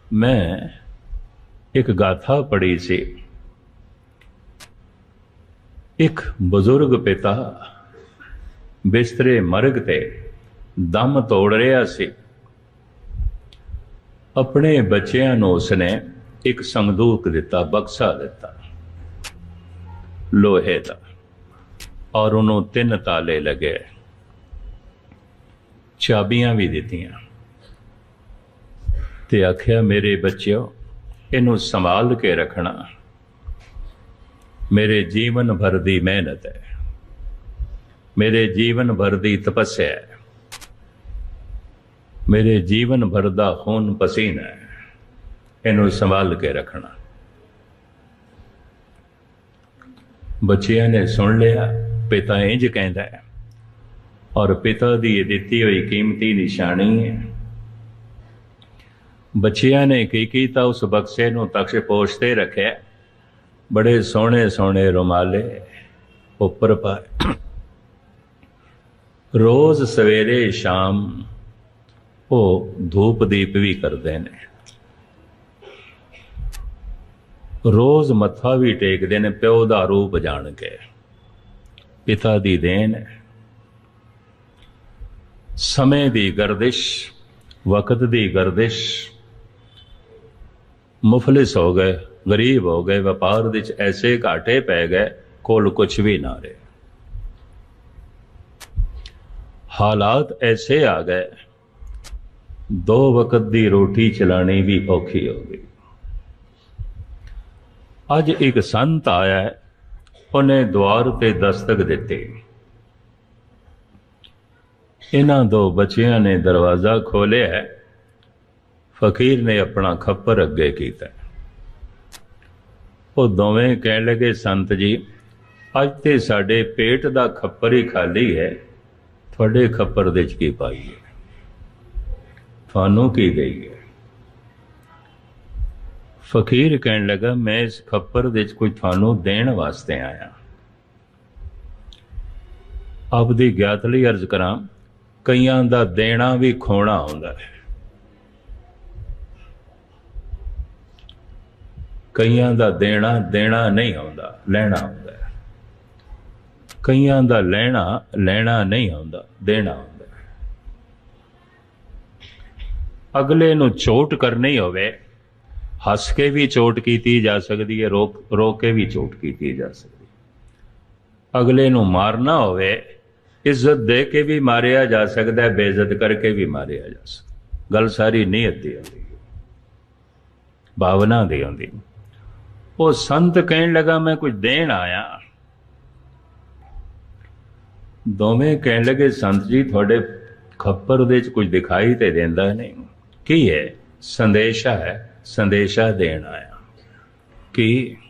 मैं एक गाथा पढ़ी सी। एक बुजुर्ग पिता बिस्तरे मरग ते दम तोड़ रहा सी। अपने बच्चों नूं उसने एक संदूक दिता, बक्सा दिता लोहे का, और उन्होंने 3 ताले लगे, चाबियां भी दित्तियां ते आख्या मेरे बच्चों इनू संभाल के रखना, मेरे जीवन भर दी मेहनत है, मेरे जीवन भर दी तपस्या है, मेरे जीवन भर दा खून पसीना है, इनू संभाल के रखना। बच्चिया ने सुन लिया, पिता इंज कहता है, और पिता दी दिती हुई कीमती निशानी है। बच्चिया ने की कीता, उस बक्से नूं तक्ष पोछते रखे, बड़े सोहने सोहने रुमाले उपर पाए। रोज सवेरे शाम वो धूप दीप भी करते ने, रोज मत्था भी टेकते ने, प्यो दा रूप जान के। पिता दी देन है। समय दी गर्दिश, वक्त दी गर्दिश, मुफलिस हो गए, गरीब हो गए, व्यापार विच ऐसे घाटे पै गए, कोल कुछ भी ना रहे। हालात ऐसे आ गए, 2 वक्त दी रोटी चलानी भी औखी हो गई। अज एक संत आया है, उन्हें द्वार ते दस्तक दिते। इन्हां 2 बच्चियां ने दरवाजा खोलिया है। फकीर ने अपना खप्पर अगे किया। वो दोवें कह लगे, संत जी अज ते साडे पेट दा खप्पर ही खाली है, थोड़े खप्पर दे च की पाई है, थानू की गई है। फकीर कहने लगा, मैं इस खप्पर दे च कोई थानू देण वास्ते आया। आपदी ज्ञात लई अर्ज करा, कईयां दा देना भी खोना हुंदा है, कईयां दा देना देना नहीं आउंदा, लैना आउंदा है। कईयां दा लैना लैना नहीं आउंदा, देना आउंदा है। अगले नूं चोट करनी होवे, हस के भी चोट कीती जा सकती है, रोक के भी चोट कीती जा सकती है। अगले नूं मारना होवे, इज्जत दे के भी मारिया जा सकता है, बेइज्जत करके भी मारिया जा सकता। गल सारी नीयत दी होंदी, भावना दी होंदी। वो संत कहने लगा, मैं कुछ देन आया। दोवें कहने लगे, संत जी थोड़े खप्पर दे च कुछ दिखाई ते देंदा नहीं, की है? संदेशा है, संदेशा देन आया। कि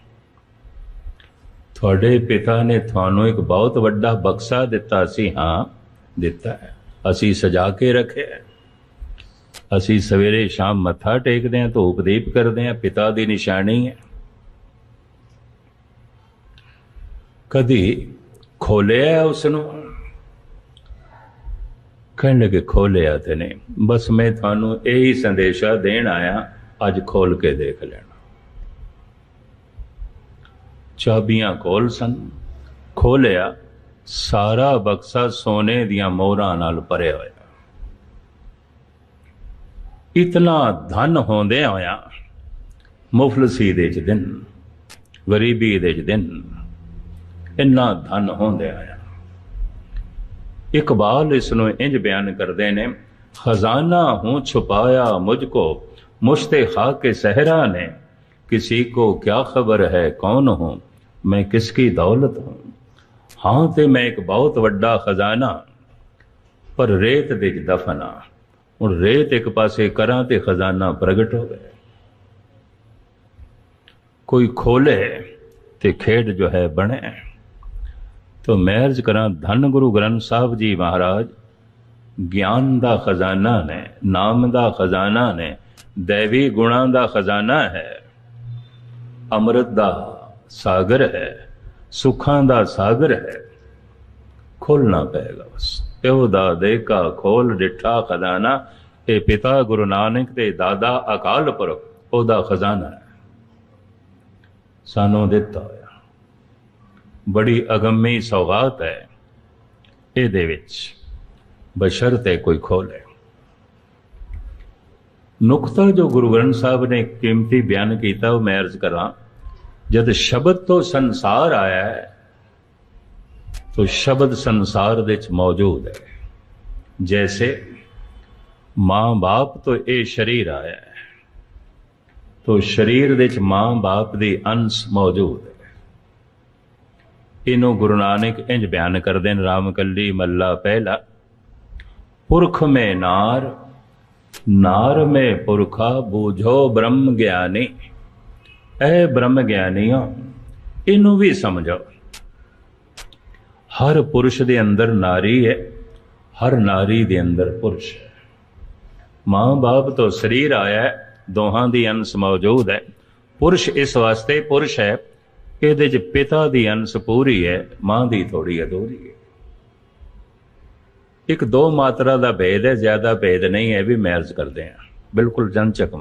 थोड़े पिता ने थानू एक बहुत वड्डा बक्सा दिता सी। हाँ दिता है, असी सजा के रखे, असी सवेरे शाम मत्था टेकते हैं, धूप दीप करते हैं, पिता दी निशानी है। कदी खोलिया उसनू? कहने लगे, खोलिया ते नहीं, बस मैं थानू यही संदेशा देन आया, अज खोल के देख लेना। चाबियां कोल सन, खोलिया, सारा बक्सा सोने दियां मोहरां नाल भरिया होया। इतना धन होंदे होया मुफलसी दे च दिन, गरीबी दे च दिन, इन्ना धन होंदे आया। इकबाल इसनों इंज बयान करते ने, खजाना हूं छुपाया मुझको मुश्ते खाके सहरा ने, किसी को क्या खबर है कौन हूं मैं किसकी दौलत हूं। हाँ ते मैं एक बहुत वड्डा खजाना, पर रेत दे दफना। हुण रेत एक पासे करा ते खजाना प्रगट हो गया। कोई खोले ते खेड जो है बने। तो मैं अर्ज करा, धन गुरु ग्रंथ साहब जी महाराज ज्ञान दा खजाना ने, नाम दा खजाना ने, दैवी गुणा दा खजाना है, अमृत दा सागर है, सुखां दा सागर है। खोलना पेगा बस। प्यो दा देखा खोल डिठा खजाना, ਇਹ ਪਿਤਾ ਗੁਰੂ ਨਾਨਕ ਤੇ ਦਾਦਾ ਅਕਾਲ ਪੁਰਖ ਉਹਦਾ ਖਜ਼ਾਨਾ ਹੈ, ਸਾਨੂੰ ਦਿੱਤਾ ਹੋਇਆ। ਬੜੀ ਅਗੰਮੀ ਸੌਗਾਤ ਹੈ ਇਹਦੇ ਵਿੱਚ, ਬਸ਼ਰਤੇ ਕੋਈ ਖੋਲੇ। ਨੁਕਤਾ ਜੋ ਗੁਰੂ ਗ੍ਰੰਥ ਸਾਹਿਬ ਨੇ ਕੀਮਤੀ ਬਿਆਨ ਕੀਤਾ ਉਹ ਮੈਂ ਅਰਜ਼ ਕਰਾਂ। ਜਦ ਸ਼ਬਦ ਤੋਂ ਸੰਸਾਰ ਆਇਆ ਹੈ तो शब्द संसार दे च मौजूद है। जैसे माँ बाप तो ये शरीर आया है, तो शरीर दे च माँ बाप दी अंश मौजूद है। इनू गुरु नानक इंज बयान करते हैं, राम कली मल्ला पहला, पुरख में नार, नार में पुरखा, बूझो ब्रह्म ज्ञानी। ऐ ब्रह्म ज्ञानियों इनू भी समझो। हर पुरुष दे अंदर नारी है, हर नारी दे अंदर पुरुष है। माँ बाप तो शरीर आया है, दोहां दी अंश मौजूद है। पुरुष इस वास्ते पुरुष है इहदे च पिता दी अंश पूरी है, मां दी थोड़ी अधूरी है। एक दो मात्रा दा भेद है, ज्यादा भेद नहीं है, भी मैं अर्ज करते हैं, बिल्कुल जनचक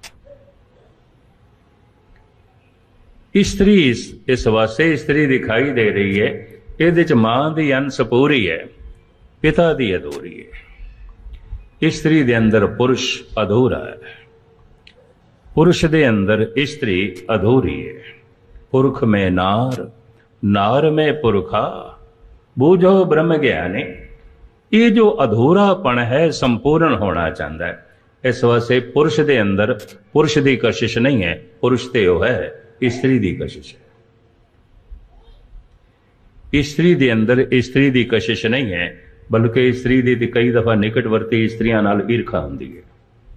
मात्र। स्त्री इस वास्ते स्त्री दिखाई दे रही है, ਇਹਦੇ ਚ ਮਾਂ ਦੀ ਅੰਸ਼ ਪੂਰੀ ਹੈ, ਪਿਤਾ ਦੀ ਅਧੂਰੀ ਹੈ। ਇਸਤਰੀ ਦੇ ਅੰਦਰ ਪੁਰਸ਼ ਅਧੂਰਾ ਹੈ, ਪੁਰਸ਼ ਦੇ ਅੰਦਰ ਇਸਤਰੀ ਅਧੂਰੀ ਹੈ। ਪੁਰਖ में नार, नार में पुरखा, बूझो ब्रह्म ज्ञानी। ये जो अधूरापन है संपूर्ण होना चाहता है। इस वास्ते पुरुष के अंदर पुरुष की कशिश नहीं है, पुरुष तो वो है, स्त्री की कशिश है। स्त्री के अंदर स्त्री की कशिश नहीं है, बल्कि स्त्री की कई दफा निकटवर्ती स्त्रियां नाल ईर्खा होंदी है।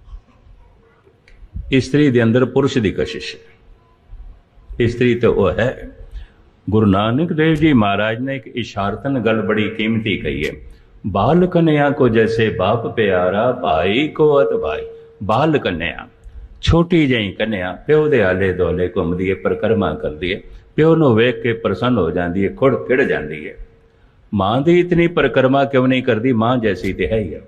स्त्री के अंदर पुरुष की कशिश है, स्त्री तो वह है। गुरु नानक देव जी महाराज ने एक इशारतन गल बड़ी कीमती कही है, बाल कन्या को जैसे बाप प्यारा, भाई को अत भाई। बाल कन्या छोटी जही कन्या प्यो दे आले दोले घूमदी है, परिक्रमा करती है, प्यो नूं वेख के प्रसन्न हो जाती है, खुड़ खिड़ जाती है। मां दी इतनी परिक्रमा क्यों नहीं करती, मां जैसी तो है ही है,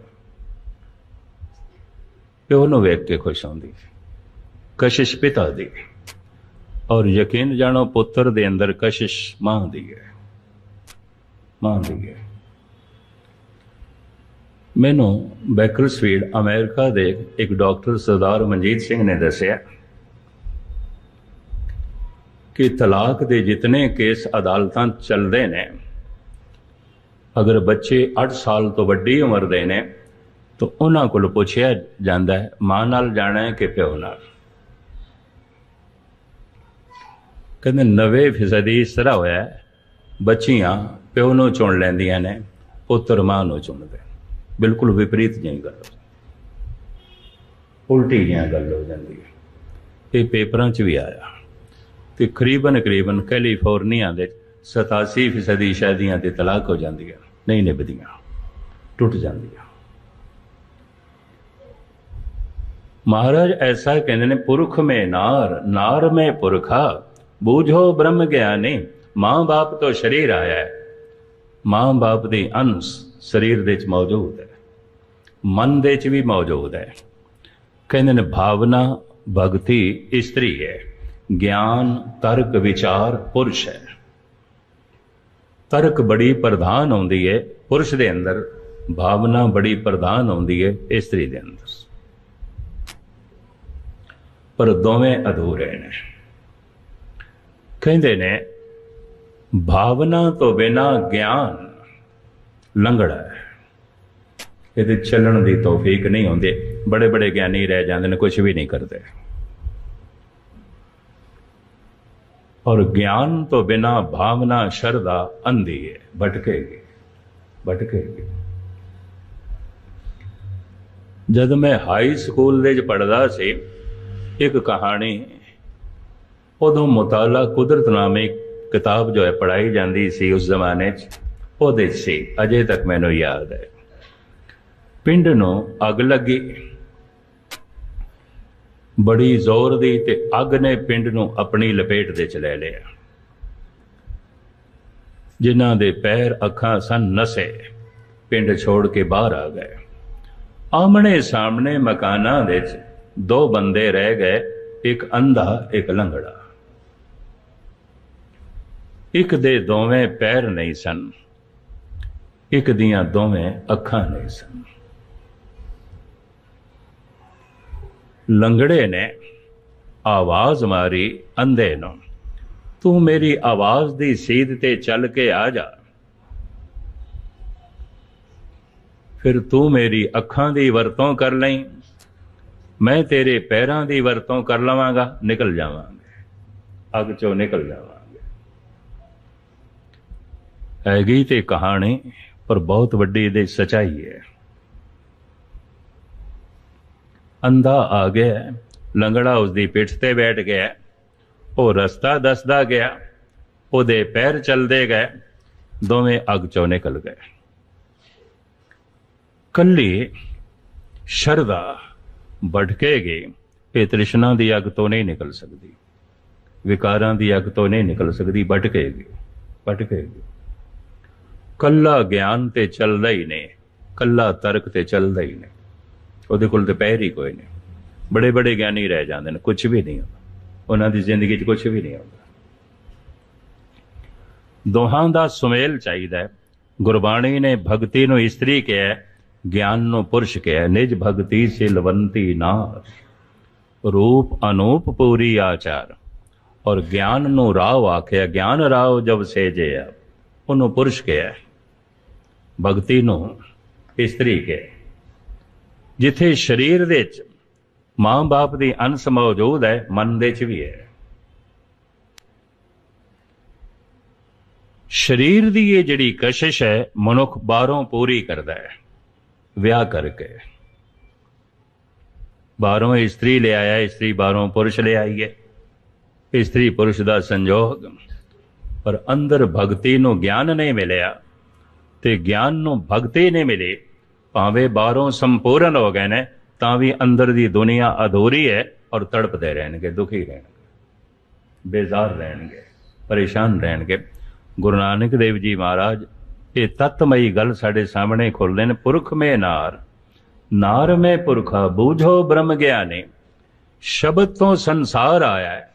प्यो नूं वेख के खुश होंदी। कशिश पिता दी, और यकीन जानो पुत्र दे अंदर कशिश मां दी है, मां दी है। मैनू बैकरसफील्ड अमेरिका दे एक डॉक्टर सरदार मनजीत सिंह ने दसिया कि तलाक दे जितने केस अदालतां चलते ने, अगर बच्चे 8 साल तो वड्डी उम्र दे ने तो उन्हां कोल पुछया जांदा है मां नाल जाना है कि प्यो नाल। कहते 90% इस तरह होया है, बच्चियां प्यो नूं चुन लैंदियां ने, पुत्र मां नूं चुनदे। बिल्कुल विपरीत जी गल, उल्टी जी गल हो जाती है। ये पेपरां च भी आया कि करीबन कैलीफोर्निया के 87% शादियां ते तलाक हो जांदियां, नहीं निभदियां, टुट जांदियां। महाराज ऐसा कहते ने, पुरख में नार, नार में पुरखा, बूझो ब्रह्म ज्ञानी। मां बाप तो शरीर आया है, मां बाप दी अंश शरीर दे च मौजूद है, मन दे च भी मौजूद है। कहते ने भावना भगति स्त्री है, ज्ञान तर्क विचार पुरुष है। तर्क बड़ी प्रधान होंदी है पुरुष दे अंदर, भावना बड़ी प्रधान होंदी है स्त्री दे अंदर, पर दोवें अधूरे ने। कहते ने भावना तो बिना ज्ञान लंगड़ा है, ये चलन की तौफीक नहीं होंदी। बड़े बड़े ज्ञानी रह जाते हैं, कुछ भी नहीं करते। और ज्ञान तो बिना भावना श्रद्धा अंधी है, भटकेगी भटकेगी। जब मैं हाई स्कूल दे पढ़दा सी, एक कहानी उदों मुताला कुदरत नामी किताब जो है पढ़ाई जाती सी उस जमाने च सी, अजे तक मैनू याद है। पिंड नूं अग लगी बड़ी जोर दी, ते अग ने पिंड नूं अपनी लपेट दे च लै लिया। जिन्हां दे पैर अखां सन नसे पिंड छोड़ के बाहर आ गए। ਆਮਣੇ ਸਾਹਮਣੇ ਮਕਾਨਾਂ ਵਿੱਚ ਦੋ ਬੰਦੇ ਰਹਿ ਗਏ, ਇੱਕ ਅੰਧਾ ਇੱਕ ਲੰਗੜਾ। ਇੱਕ ਦੇ ਦੋਵੇਂ ਪੈਰ ਨਹੀਂ ਸਨ, ਇੱਕ ਦੀਆਂ ਦੋਵੇਂ ਅੱਖਾਂ ਨਹੀਂ ਸਨ। ਲੰਗੜੇ ਨੇ ਆਵਾਜ਼ ਮਾਰੀ ਅੰਧੇ ਨੂੰ, ਤੂੰ ਮੇਰੀ ਆਵਾਜ਼ ਦੀ ਸੀਧ ਤੇ ਚੱਲ ਕੇ ਆ ਜਾ, ਫਿਰ ਤੂੰ ਮੇਰੀ ਅੱਖਾਂ ਦੀ ਵਰਤੋਂ ਕਰ ਲਈ, ਮੈਂ ਤੇਰੇ ਪੈਰਾਂ ਦੀ ਵਰਤੋਂ ਕਰ ਲਵਾਂਗਾ, ਨਿਕਲ ਜਾਵਾਂਗੇ, ਅੱਗ ਚੋਂ ਨਿਕਲ ਜਾਵਾਂਗੇ। ਹੈਗੀ ਤੇ ਕਹਾਣੀ, ਪਰ ਬਹੁਤ ਵੱਡੀ ਇਹਦੀ ਸਚਾਈ ਹੈ। ਅੰਧਾ ਆ ਗਿਆ, ਲੰਗੜਾ ਉਸਦੀ ਪਿੱਠ ਤੇ ਬੈਠ ਗਿਆ, ਉਹ ਰਸਤਾ ਦੱਸਦਾ ਗਿਆ, ਉਹਦੇ ਪੈਰ ਚੱਲਦੇ ਗਏ, ਦੋਵੇਂ ਅੱਗ ਚੋਂ ਨਿਕਲ ਗਏ। ਕੱਲੀ ਸ਼ਰਧਾ ਭਟਕੇਗੀ, ਇਹ ਤ੍ਰਿਸ਼ਨਾ ਦੀ ਅੱਗ ਤੋਂ ਨਹੀਂ ਨਿਕਲ ਸਕਦੀ, ਵਿਕਾਰਾਂ ਦੀ ਅੱਗ ਤੋਂ ਨਹੀਂ ਨਿਕਲ ਸਕਦੀ, ਭਟਕੇਗੀ। ਕੱਲਾ ਗਿਆਨ ਤੇ ਚੱਲਦਾ ਹੀ ਨਹੀਂ, ਕੱਲਾ ਤਰਕ ਤੇ ਚੱਲਦਾ ਹੀ ਨਹੀਂ, ਉਹਦੇ ਕੋਲ ਤੇ ਪੈਰ ਹੀ ਕੋਈ ਨਹੀਂ। ਬੜੇ ਬੜੇ ਗਿਆਨੀ ਰਹਿ ਜਾਂਦੇ ਨੇ, ਕੁਛ ਵੀ ਨਹੀਂ ਹੁੰਦਾ ਉਹਨਾਂ ਦੀ ਜ਼ਿੰਦਗੀ 'ਚ, ਕੁਛ ਵੀ ਨਹੀਂ ਹੁੰਦਾ। ਦੋਹਾਂ ਦਾ ਸੁਮੇਲ ਚਾਹੀਦਾ ਹੈ। ਗੁਰਬਾਣੀ ਨੇ ਭਗਤੀ ਨੂੰ ਇਸਤਰੀ ਕਿਹਾ, ਗਿਆਨ ਨੂੰ ਪੁਰਸ਼ ਕਿਹਾ। ਨਿਜ ਭਗਤੀ ਸਿਲਵੰਤੀ ਨਾਰ, ਰੂਪ ਅਨੂਪ ਪੂਰੀ ਆਚਾਰ। ਔਰ ਗਿਆਨ ਨੂੰ ਰਾਵ ਆਖਿਆ, ਗਿਆਨ ਰਾਵ ਜਬ ਸੇਜਿਆ, ਉਹਨੂੰ ਪੁਰਸ਼ ਕਿਹਾ, ਭਗਤੀ ਨੂੰ ਇਸਤਰੀ ਕਿਹਾ। ਜਿੱਥੇ ਸਰੀਰ ਦੇ ਵਿੱਚ ਮਾਂ ਬਾਪ ਦੀ ਅੰਸ਼ ਮੌਜੂਦ ਹੈ, ਮਨ ਦੇ 'ਚ ਵੀ ਹੈ। ਸਰੀਰ ਦੀ ਇਹ ਜਿਹੜੀ ਕਸ਼ਿਸ਼ ਹੈ, ਮਨੁੱਖ ਬਾਹਰੋਂ ਪੂਰੀ ਕਰਦਾ ਹੈ ਵਿਆਹ ਕਰਕੇ। ਬਾਹਰੋਂ ਇਸਤਰੀ ਲੈ ਆਇਆ, ਇਸਤਰੀ ਬਾਹਰੋਂ ਪੁਰਸ਼ ਲੈ ਆਈ ਹੈ, ਇਸਤਰੀ ਪੁਰਸ਼ ਦਾ ਸੰਜੋਗ। ਪਰ ਅੰਦਰ ਭਗਤੀ ਨੂੰ ਗਿਆਨ ਨਹੀਂ ਮਿਲਿਆ ਤੇ ਗਿਆਨ ਨੂੰ ਭਗਤੀ ਨਹੀਂ ਮਿਲੀ, ਭਾਵੇਂ ਬਾਹਰੋਂ ਸੰਪੂਰਨ ਹੋ ਗਏ ਨੇ, ਤਾਂ ਵੀ ਅੰਦਰ ਦੀ ਦੁਨੀਆ ਅਧੂਰੀ ਹੈ ਔਰ ਤੜਪਦੇ ਰਹਿਣਗੇ, ਦੁਖੀ ਰਹਿਣਗੇ, ਬੇਜ਼ਾਰ ਰਹਿਣਗੇ, ਪਰੇਸ਼ਾਨ ਰਹਿਣਗੇ। ਗੁਰੂ ਨਾਨਕ ਦੇਵ ਜੀ ਮਹਾਰਾਜ ਇਹ ਤਤਮਈ ਗੱਲ ਸਾਡੇ ਸਾਹਮਣੇ ਖੋਲ੍ਹਦੇ ਨੇ। ਪੁਰਖ ਮੇ ਨਾਰ, ਨਾਰ ਮੇ ਪੁਰਖਾ, ਬੂਝੋ ਬ੍ਰਹਮ ਗਿਆਨੀ। ਸ਼ਬਦ ਤੋਂ ਸੰਸਾਰ ਆਇਆ ਹੈ,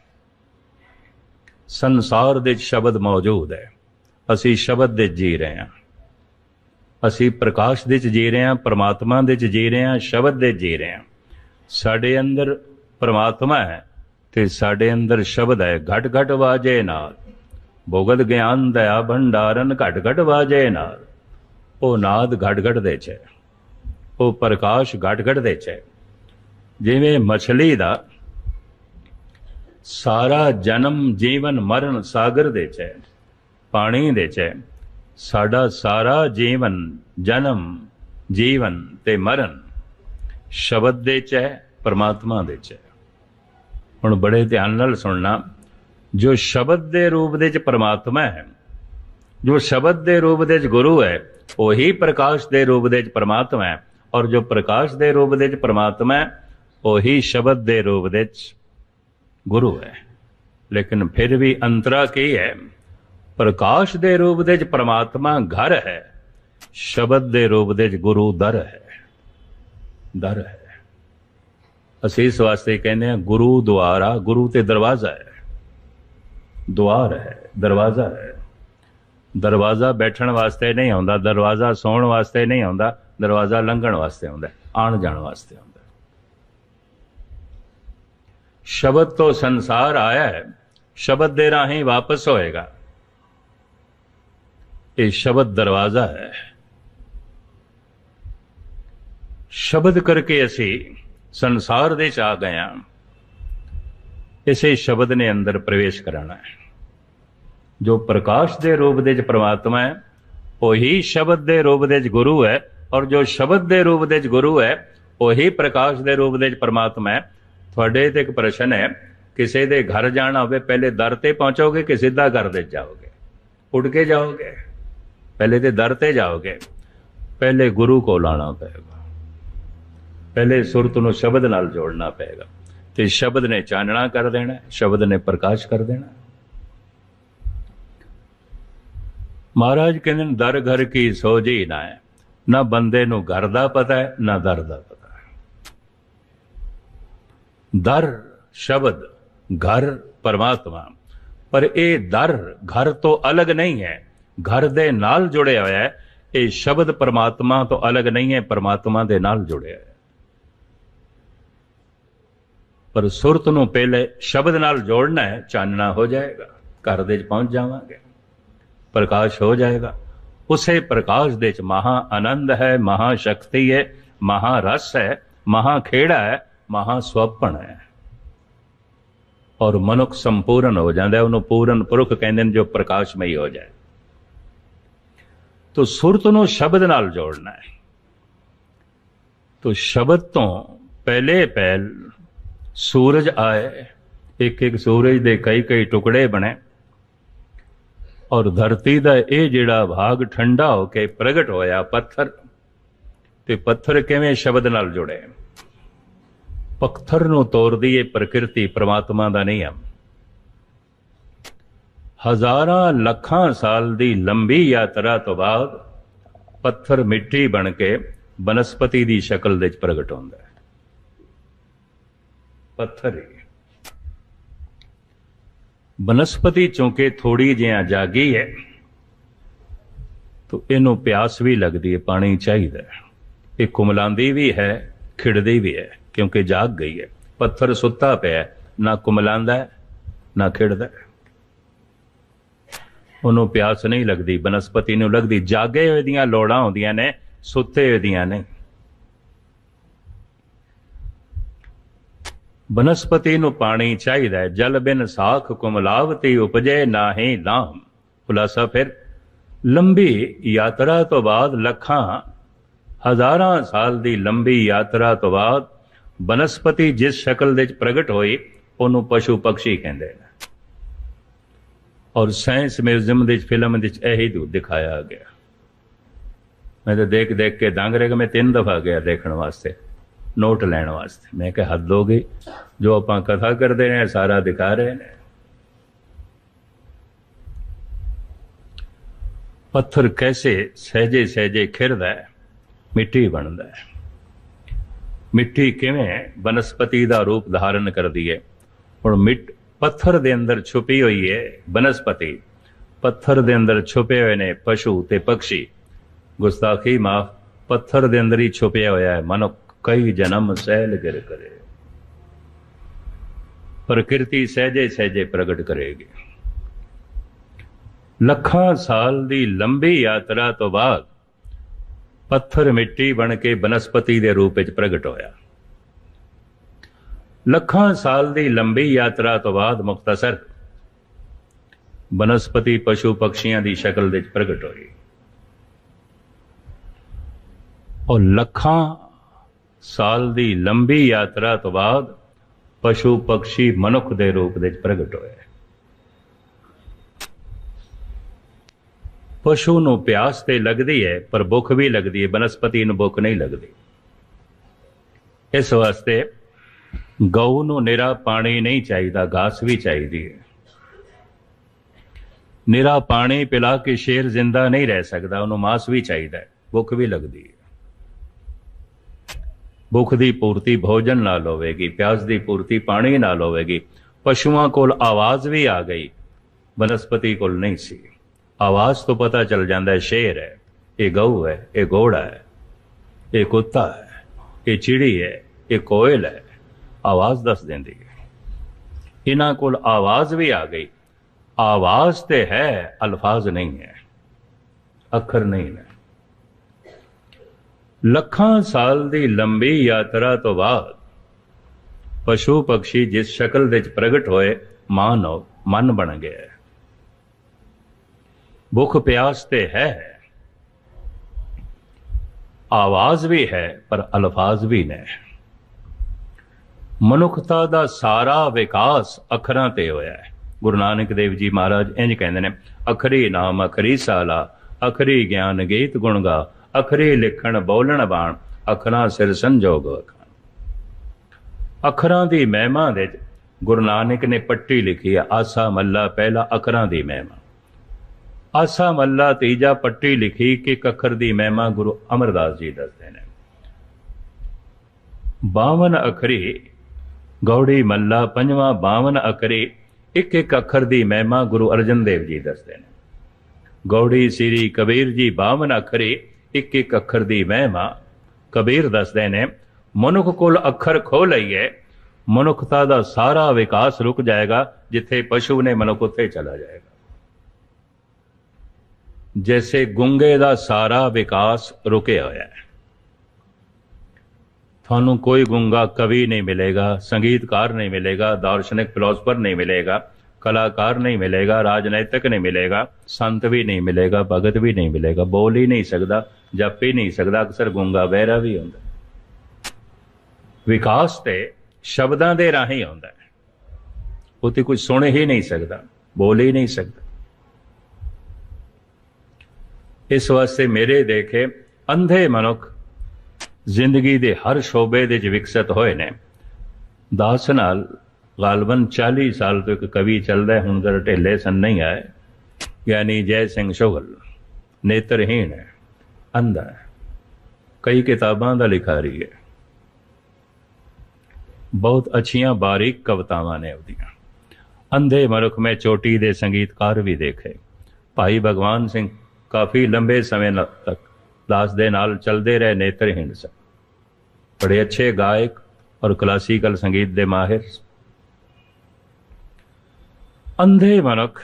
ਸੰਸਾਰ ਦੇ ਸ਼ਬਦ ਮੌਜੂਦ ਹੈ, ਅਸੀਂ ਸ਼ਬਦ ਦੇ ਜੀ ਰਹੇ ਹਾਂ, ਅਸੀਂ ਪ੍ਰਕਾਸ਼ ਦੇ 'ਚ ਜੀ ਰਹੇ ਹਾਂ, ਪਰਮਾਤਮਾ ਦੇ 'ਚ ਜੀ ਰਹੇ ਹਾਂ, ਸ਼ਬਦ ਦੇ ਜੀ ਰਹੇ ਹਾਂ। ਸਾਡੇ ਅੰਦਰ ਪਰਮਾਤਮਾ ਹੈ ਤੇ ਸਾਡੇ ਅੰਦਰ ਸ਼ਬਦ ਹੈ। ਘਟ ਘਟ ਵਾਜੇ ਨਾਲ, ਭੋਗਤ ਗਿਆਨ ਦਇਆ ਭੰਡਾਰਨ, ਘਟ ਘਟ ਵਾਜੇ ਨਾਲ। ਉਹ ਨਾਦ ਘਟ ਘਟ ਦੇ 'ਚ ਹੈ, ਉਹ ਪ੍ਰਕਾਸ਼ ਘਟ ਘਟ ਦੇ 'ਚ ਹੈ। ਜਿਵੇਂ ਮਛਲੀ ਦਾ ਸਾਰਾ ਜਨਮ ਜੀਵਨ ਮਰਨ ਸਾਗਰ ਦੇ 'ਚ ਹੈ, ਪਾਣੀ ਦੇ 'ਚ ਹੈ, ਸਾਡਾ ਸਾਰਾ ਜੀਵਨ ਜਨਮ ਜੀਵਨ ਤੇ ਮਰਨ ਸ਼ਬਦ ਦੇ 'ਚ ਹੈ, ਪਰਮਾਤਮਾ ਦੇ 'ਚ ਹੈ। ਹੁਣ ਬੜੇ ਧਿਆਨ ਨਾਲ ਸੁਣਨਾ, ਜੋ ਸ਼ਬਦ ਦੇ ਰੂਪ ਦੇ 'ਚ ਪਰਮਾਤਮਾ ਹੈ, ਜੋ ਸ਼ਬਦ ਦੇ ਰੂਪ ਦੇ 'ਚ ਗੁਰੂ ਹੈ, ਉਹੀ ਪ੍ਰਕਾਸ਼ ਦੇ ਰੂਪ ਦੇ 'ਚ ਪਰਮਾਤਮਾ ਹੈ। ਔਰ ਜੋ ਪ੍ਰਕਾਸ਼ ਦੇ ਰੂਪ ਦੇ 'ਚ ਪਰਮਾਤਮਾ ਹੈ, ਉਹੀ ਸ਼ਬਦ ਦੇ ਰੂਪ ਦੇ 'ਚ ਗੁਰੂ ਹੈ। ਲੇਕਿਨ ਫਿਰ ਵੀ ਅੰਤਰਾ ਕੀ ਹੈ? ਪ੍ਰਕਾਸ਼ ਦੇ ਰੂਪ ਦੇ 'ਚ ਪਰਮਾਤਮਾ ਘਰ ਹੈ, ਸ਼ਬਦ ਦੇ ਰੂਪ ਦੇ 'ਚ ਗੁਰੂ ਦਰ ਹੈ, ਦਰ ਹੈ। ਅਸੀਂ ਇਸ ਵਾਸਤੇ ਕਹਿੰਦੇ ਹਾਂ ਗੁਰੂ ਦੁਆਰਾ। ਗੁਰੂ ਤੇ ਦਰਵਾਜ਼ਾ ਹੈ, ਦੁਆਰ ਹੈ, ਦਰਵਾਜ਼ਾ ਹੈ। ਦਰਵਾਜ਼ਾ ਬੈਠਣ ਵਾਸਤੇ ਨਹੀਂ ਆਉਂਦਾ, ਦਰਵਾਜ਼ਾ ਸੌਣ ਵਾਸਤੇ ਨਹੀਂ ਆਉਂਦਾ, ਦਰਵਾਜ਼ਾ ਲੰਘਣ ਵਾਸਤੇ ਆਉਂਦਾ, ਆਉਣ ਜਾਣ ਵਾਸਤੇ ਆਉਂਦਾ। ਸ਼ਬਦ ਤੋਂ ਸੰਸਾਰ ਆਇਆ ਹੈ, ਸ਼ਬਦ ਦੇ ਰਾਹੀਂ ਵਾਪਸ ਹੋਏਗਾ। ਇਹ ਸ਼ਬਦ ਦਰਵਾਜ਼ਾ ਹੈ। ਸ਼ਬਦ ਕਰਕੇ ਅਸੀਂ ਸੰਸਾਰ ਦੇ 'ਚ ਆ ਗਏ ਹਾਂ। ਇਸੇ ਸ਼ਬਦ ਨੇ ਅੰਦਰ ਪ੍ਰਵੇਸ਼ ਕਰਾਣਾ ਹੈ। ਜੋ ਪ੍ਰਕਾਸ਼ ਦੇ ਰੂਪ ਦੇ 'ਚ ਪ੍ਰਮਾਤਮਾ ਹੈ, ਉਹੀ ਸ਼ਬਦ ਦੇ ਰੂਪ ਦੇ 'ਚ ਗੁਰੂ ਹੈ। ਔਰ ਜੋ ਸ਼ਬਦ ਦੇ ਰੂਪ ਦੇ 'ਚ ਗੁਰੂ ਹੈ, ਉਹੀ ਪ੍ਰਕਾਸ਼ ਦੇ ਰੂਪ ਦੇ 'ਚ ਪ੍ਰਮਾਤਮਾ ਹੈ। ਤੁਹਾਡੇ ਤੇ ਇੱਕ ਪ੍ਰਸ਼ਨ ਹੈ, ਕਿਸੇ ਦੇ ਘਰ ਜਾਣਾ ਹੋਵੇ, ਪਹਿਲੇ ਦਰ ਤੇ ਪਹੁੰਚੋਗੇ ਕਿ ਸਿੱਧਾ ਘਰ ਦੇ ਜਾਓਗੇ? ਉੱਡ ਕੇ ਜਾਓਗੇ? ਪਹਿਲੇ ਤੇ ਦਰ ਤੇ ਜਾਓਗੇ। ਪਹਿਲੇ ਗੁਰੂ ਕੋਲ ਆਉਣਾ ਪਏਗਾ, ਪਹਿਲੇ ਸੁਰਤ ਨੂੰ ਸ਼ਬਦ ਨਾਲ ਜੋੜਨਾ ਪਏਗਾ ਤੇ ਸ਼ਬਦ ਨੇ ਚਾਨਣਾ ਕਰ ਦੇਣਾ, ਸ਼ਬਦ ਨੇ ਪ੍ਰਕਾਸ਼ ਕਰ ਦੇਣਾ। ਮਹਾਰਾਜ ਕਹਿੰਦੇ ਦਰ ਘਰ ਕੀ ਸੋਝੀ ਨਾ ਹੈ। ਨਾ ਬੰਦੇ ਨੂੰ ਘਰ ਦਾ ਪਤਾ ਹੈ, ਨਾ ਦਰ ਦਾ ਪਤਾ। दर शब्द, घर परमात्मा। पर यह दर घर तो अलग नहीं है, घर दे नाल जुड़िया होया है। ये शब्द परमात्मा तो अलग नहीं है, परमात्मा दे नाल जुड़िया है। पर सुरत नूं पहले शब्द नाल जोड़ना है, चानना हो जाएगा, घर दे पहुंच जावांगे, प्रकाश हो जाएगा। उसे प्रकाश दे महा आनंद है, महाशक्ति है, महारस है, महाखेड़ा है, महास्वपन है। और मनुख संपूर्ण हो जाता है, उन्होंने पूर्ण पुरुख कहते हैं, जो प्रकाशमयी हो जाए। तो सुरत नूं शब्द नाल जोड़ना है। तो शब्द तो पहले पहल सूरज आए, एक एक सूरज दे कई कई टुकड़े बने, और धरती दा ये जिहड़ा भाग ठंडा होके प्रगट होया पत्थर, ते पत्थर किवें शब्द नाल जुड़े। पत्थर नूं तोड़दी है प्रकृति, परमात्मा दा नियम। हजारां लखां साल दी लंबी यात्रा तो बाद पत्थर मिट्टी बन के बनस्पति दी शक्ल दे प्रगट होंदा है। पत्थर ही बनस्पति चूंकि थोड़ी जिहा जागी है, तो इनू प्यास भी लगती है, पानी चाहिए। ये कुमलांदी भी है, खिड़दी भी है, क्योंकि जाग गई है। पत्थर सुता पिया, ना कुमलांदा है ना खिड़दा है, उन्होंने प्यास नहीं लगती। बनस्पति नूं लगती, जागे हुए दियां लोड़ां होंदियां ने, सुते हुए दियां नहीं। बनस्पति नूं पानी चाहिए, जल बिन साख कुमलावती उपजे नाहीं नाम। खुलासा फिर, लंबी यात्रा तो बाद, लखां हजारां साल दी लंबी यात्रा तो बाद बनस्पति जिस शक्ल दे प्रगट होई, उन्होंने पशु पक्षी कहते हैं। और साइंस म्यूजियम दी फिल्म यही दिखाया गया। मैं तो देख देख के दंग रह गया। मैं 3 दफा गया देखने वास्ते, नोट लैण वास्ते। मैं कहा हद हो गई, जो आप कथा करते हैं सारा दिखा रहे हैं। पत्थर कैसे सहजे सहजे खिरदा है, मिट्टी बनता है। मिट्टी किवें बनस्पति का रूप धारण करती है। और पत्थर दे अंदर छुपी हुई है बनस्पति, पत्थर दे अंदर छुपे हुए ने पशु ते पक्षी। गुस्ताखी माफ, पत्थर दे अंदर ही छुपया होया है मनुख, कई जन्म सहल गिर करे। प्रकृति सहजे सहजे प्रगट करेगी। लखां साल दी लंबी यात्रा तो बाद पत्थर मिट्टी बन के बनस्पति दे रूप विच प्रगट होया। लखां साल दी लंबी यात्रा तो बाद मुख्तसर बनस्पति पशु पक्षियां दी शक्ल विच प्रगट होई। और लखां साल दी लंबी यात्रा तो बाद पशु पक्षी मनुख दे रूप विच प्रगट होए। पशु नूं प्यास ते लगदी है, पर भुख भी लगदी है, बनस्पति नूं भुख नहीं लगदी। इस वास्ते गऊ नूं निरा पानी नहीं चाहिदा, घास भी चाहिदी है। निरा पानी पिला के शेर जिंदा नहीं रह सकता, उन्होंने मांस भी चाहिए, भुख भी लगती है। भुख की पूर्ति भोजन नाल होवेगी, प्यास की पूर्ति पानी नाल होवेगी। पशुओं कोल आवाज भी आ गई, बनस्पति कोल नहीं सी। आवाज तो पता चल जाता है, शेर है, ये गऊ है, ये घोड़ा है, ये कुत्ता है, ये चिड़ी है, ये कोयल है। आवाज दस देंदी है। इन्हां कोल आवाज भी आ गई। आवाज ते है, अल्फाज नहीं है, अखर नहीं है। लखां साल दी लंबी यात्रा तो बाद पशु पक्षी जिस शक्ल विच प्रगट होए, मानव मन बन गया। भुख प्यास ते है, आवाज भी है, पर अल्फाज भी नहीं। मनुखता दा सारा विकास अखरां ते होया है। गुरु नानक देव जी महाराज इंज कहंदे ने, अखरी नाम अखरी साला, अखरी ज्ञान गीत गुण गा, अखरी लिखण बोलण बाण, अखरां सिर संजोग अखान। अखरां दी महिमा दे गुरु नानक ने पट्टी लिखी है, आसा मल्ला पहला अखरां दी महिमा। आसा मल्ला तीजा पट्टी लिखी कि अखर दी महिमा गुरु अमरदास जी दसदे ने। 52 अखरी ਗੌੜੀ ਮੱਲਾ ਪੰਜਵਾਂ 52 ਅੱਖਰੀ, ਇੱਕ ਇੱਕ ਅੱਖਰ ਦੀ ਮਹਿਮਾ ਗੁਰੂ ਅਰਜਨ ਦੇਵ ਜੀ ਦੱਸਦੇ ਨੇ। ਗੌੜੀ ਸ੍ਰੀ ਕਬੀਰ ਜੀ 52 ਅੱਖਰੀ, ਇੱਕ ਇੱਕ ਅੱਖਰ ਦੀ ਮਹਿਮਾ ਕਬੀਰ ਦੱਸਦੇ ਨੇ। ਮਨੁੱਖ ਕੋਲ ਅੱਖਰ ਖੋਹ ਲਈਏ, ਮਨੁੱਖਤਾ ਦਾ ਸਾਰਾ ਵਿਕਾਸ ਰੁਕ ਜਾਏਗਾ। ਜਿੱਥੇ ਪਸ਼ੂ ਨੇ ਮਨੁੱਖ ਉੱਥੇ ਚਲਾ ਜਾਏਗਾ। ਜੈਸੇ ਗੁੰਗੇ ਦਾ ਸਾਰਾ ਵਿਕਾਸ ਰੁਕਿਆ ਹੋਇਆ ਹੈ। ਤੁਹਾਨੂੰ ਕੋਈ ਗੁੰਗਾ ਕਵੀ ਨਹੀਂ ਮਿਲੇਗਾ, ਸੰਗੀਤਕਾਰ ਨਹੀਂ ਮਿਲੇਗਾ, ਦਾਰਸ਼ਨਿਕ ਫਿਲਾਸਫਰ ਨਹੀਂ ਮਿਲੇਗਾ, ਕਲਾਕਾਰ ਨਹੀਂ ਮਿਲੇਗਾ, ਰਾਜਨੀਤਿਕ ਨਹੀਂ ਮਿਲੇਗਾ, ਸੰਤ ਵੀ ਨਹੀਂ ਮਿਲੇਗਾ, ਭਗਤ ਵੀ ਨਹੀਂ ਮਿਲੇਗਾ। ਬੋਲ ਹੀ ਨਹੀਂ ਸਕਦਾ, ਜਪ ਹੀ ਨਹੀਂ ਸਕਦਾ, ਅਕਸਰ ਗੁੰਗਾ ਬਹਿਰਾ ਵੀ ਹੁੰਦਾ। ਵਿਕਾਸ ਤੇ ਸ਼ਬਦਾਂ ਦੇ ਰਾਹੀਂ ਆਉਂਦਾ ਹੈ। ਉਹ ਤੇ ਕੁਝ ਸੁਣ ਹੀ ਨਹੀਂ ਸਕਦਾ, ਬੋਲ ਹੀ ਨਹੀਂ ਸਕਦਾ। ਇਸ ਵਾਸਤੇ ਮੇਰੇ ਦੇਖੇ ਅੰਧੇ ਮਨੁੱਖ ਜ਼ਿੰਦਗੀ ਦੇ ਹਰ ਸ਼ੋਬੇ ਦੇ ਵਿੱਚ ਵਿਕਸਿਤ ਹੋਏ ਨੇ। ਦਾਸ ਨਾਲ ਗਾਲਬਨ 40 ਸਾਲ ਤੋਂ ਇੱਕ ਕਵੀ ਚੱਲਦਾ ਹੈ, ਹੁਣ ਜ਼ਰਾ ਢਿੱਲੇ ਸਨ ਨਹੀਂ ਆਏ, ਯਾਨੀ ਜੈ ਸਿੰਘ ਸ਼ੁਗਲ। ਨੇਤਰਹੀਣ ਹੈ, ਅੰਧਾ ਹੈ, ਕਈ ਕਿਤਾਬਾਂ ਦਾ ਲਿਖਾਰੀ ਹੈ, ਬਹੁਤ ਅੱਛੀਆਂ ਬਾਰੀਕ ਕਵਿਤਾਵਾਂ ਨੇ ਉਹਦੀਆਂ। ਅੰਧੇ ਮਨੁੱਖ ਮੈਂ ਚੋਟੀ ਦੇ ਸੰਗੀਤਕਾਰ ਵੀ ਦੇਖੇ। ਭਾਈ ਭਗਵਾਨ ਸਿੰਘ ਕਾਫੀ ਲੰਬੇ ਸਮੇਂ ਤੱਕ ਦਾਸ ਦੇ ਨਾਲ ਚਲਦੇ ਰਹੇ, ਨੇਤਰਹੀਣ ਸਨ। ਬੜੇ ਅੱਛੇ ਗਾਇਕ ਔਰ ਕਲਾਸੀਕਲ ਸੰਗੀਤ ਦੇ ਮਾਹਿਰ। ਅੰਧੇ ਮਨੁੱਖ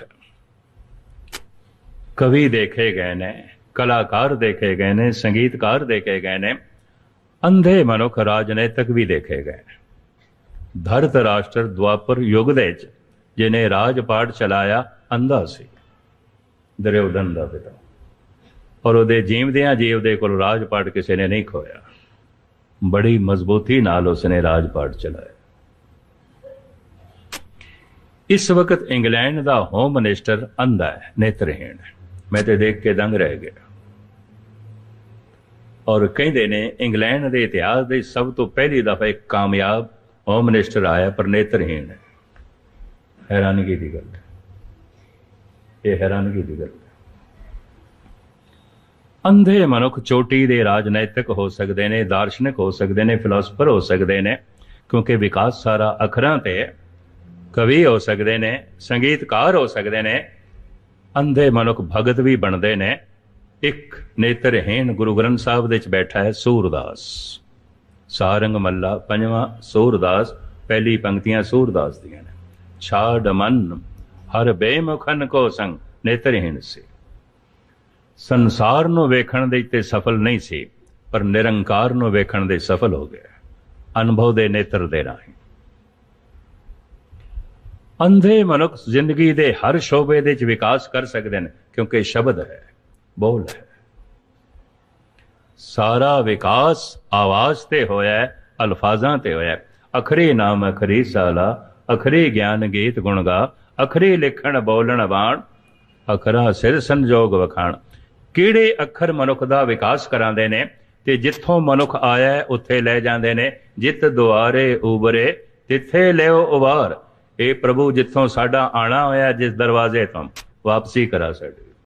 ਕਵੀ ਦੇਖੇ ਗਏ ਨੇ, ਕਲਾਕਾਰ ਦੇਖੇ ਗਏ ਨੇ, ਸੰਗੀਤਕਾਰ ਦੇਖੇ ਗਏ ਨੇ। ਅੰਧੇ ਮਨੁੱਖ ਰਾਜਨੀਤਿਕ ਵੀ ਦੇਖੇ ਗਏ ਨੇ। ਧਰਤ ਰਾਸ਼ਟਰ ਦੁਆਪਰ ਯੁੱਗ ਦੇ ਵਿੱਚ ਜਿਹਨੇ ਰਾਜ ਪਾਟ ਚਲਾਇਆ ਅੰਧਾ ਸੀ, ਦੁਰਯੋਧਨ ਦਾ ਪਿਤਾ। ਔਰ ਉਹਦੇ ਜੀਵਦਿਆਂ ਜੀਵਦੇ ਕੋਲ ਰਾਜ ਪਾਟ ਕਿਸੇ ਨੇ ਨਹੀਂ ਖੋਇਆ। ਬੜੀ ਮਜ਼ਬੂਤੀ ਨਾਲ ਉਸਨੇ ਰਾਜ ਪਾਟ ਚਲਾਇਆ। ਇਸ ਵਕਤ ਇੰਗਲੈਂਡ ਦਾ ਹੋਮ ਮਿਨਿਸਟਰ ਅੰਧਾ ਹੈ, ਨੇਤਰਹੀਣ। ਮੈਂ ਤੇ ਦੇਖ ਕੇ ਦੰਗ ਰਹਿ ਗਿਆ। ਔਰ ਕਹਿੰਦੇ ਨੇ ਇੰਗਲੈਂਡ ਦੇ ਇਤਿਹਾਸ ਦੇ ਸਭ ਤੋਂ ਪਹਿਲੀ ਦਫਾ ਇੱਕ ਕਾਮਯਾਬ ਹੋਮ ਮਿਨਿਸਟਰ ਆਇਆ, ਪਰ ਨੇਤਰਹੀਣ ਹੈ। ਹੈਰਾਨਗੀ ਦੀ ਗੱਲ ਹੈ, ਇਹ ਹੈਰਾਨਗੀ ਦੀ ਗੱਲ ਹੈ। ਅੰਧੇ ਮਨੁੱਖ ਚੋਟੀ ਦੇ ਰਾਜਨੀਤਿਕ ਹੋ ਸਕਦੇ ਨੇ, ਦਾਰਸ਼ਨਿਕ ਹੋ ਸਕਦੇ ਨੇ, ਫਿਲਾਸਫਰ ਹੋ ਸਕਦੇ ਨੇ, ਕਿਉਂਕਿ ਵਿਕਾਸ ਸਾਰਾ ਅੱਖਰਾਂ ਤੇ ਹੈ। ਕਵੀ ਹੋ ਸਕਦੇ ਨੇ, ਸੰਗੀਤਕਾਰ ਹੋ ਸਕਦੇ ਨੇ। ਅੰਧੇ ਮਨੁੱਖ ਭਗਤ ਵੀ ਬਣਦੇ ਨੇ। ਇੱਕ ਨੇਤਰਹੀਣ ਗੁਰੂ ਗ੍ਰੰਥ ਸਾਹਿਬ ਦੇ ਵਿੱਚ ਬੈਠਾ ਹੈ, ਸੂਰਦਾਸ। ਸਾਰੰਗ ਮੱਲਾ ਪੰਜਵਾਂ, ਸੂਰਦਾਸ। ਪਹਿਲੀ ਪੰਕਤੀਆਂ ਸੂਰਦਾਸ ਦੀਆਂ ਨੇ। ਛਾੜ ਮਨ ਹਰ ਬੇਮੁਖਨ ਕੋ ਸੰਗ ਨੇਤਰਹੀਣ ਸੀ। ਸੰਸਾਰ ਨੂੰ ਵੇਖਣ ਦੇ ਤੇ ਸਫਲ ਨਹੀਂ ਸੀ, ਪਰ ਨਿਰੰਕਾਰ ਨੂੰ ਵੇਖਣ ਦੇ ਸਫਲ ਹੋ ਗਿਆ, ਅਨੁਭਵ ਦੇ ਨੇਤਰ ਦੇ ਰਾਹੀਂ। ਅੰਧੇ ਮਨੁੱਖ ਜ਼ਿੰਦਗੀ ਦੇ ਹਰ ਸ਼ੋਬੇ ਦੇ ਵਿੱਚ ਵਿਕਾਸ ਕਰ ਸਕਦੇ ਨੇ, ਕਿਉਂਕਿ ਸ਼ਬਦ ਹੈ, ਬੋਲ ਹੈ। ਸਾਰਾ ਵਿਕਾਸ ਆਵਾਜ਼ ਤੇ ਹੋਇਆ, ਅਲਫਾਜ਼ਾਂ ਤੇ ਹੋਇਆ। ਅਖਰੀ ਨਾਮ ਅਖਰੀ ਸਾਲਾ, ਅਖਰੀ ਗਿਆਨ ਗੀਤ ਗੁਣ ਗਾ, ਅਖਰੀ ਲਿਖਣ ਬੋਲਣ ਬਾਣ, ਅਖਰਾ ਸਿਰ ਸੰਜੋਗ ਵਖਾਣ। ਕਿਹੜੇ ਅੱਖਰ ਮਨੁੱਖ ਦਾ ਵਿਕਾਸ ਕਰਾਉਂਦੇ ਨੇ, ਤੇ ਜਿੱਥੋਂ ਮਨੁੱਖ ਆਇਆ ਉੱਥੇ ਲੈ ਜਾਂਦੇ ਨੇ। ਜਿੱਤ ਦੁਆਰੇ ਉਬਰੇ ਤਿੱਥੇ ਲਿਓ ਉਵਾਰ। ਇਹ ਪ੍ਰਭੂ ਜਿੱਥੋਂ ਸਾਡਾ ਆਣਾ ਹੋਇਆ, ਜਿਸ ਦਰਵਾਜ਼ੇ ਤੋਂ, ਵਾਪਸੀ ਕਰਾ ਸਾਡੇ।